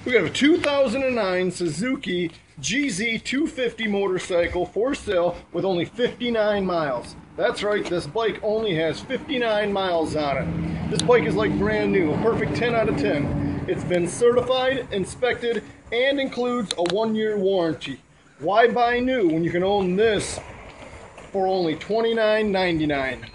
We have a 2009 Suzuki GZ250 motorcycle for sale with only 59 miles. That's right, this bike only has 59 miles on it. This bike is like brand new, a perfect 10 out of 10. It's been certified, inspected, and includes a 1-year warranty. Why buy new when you can own this for only $29.99?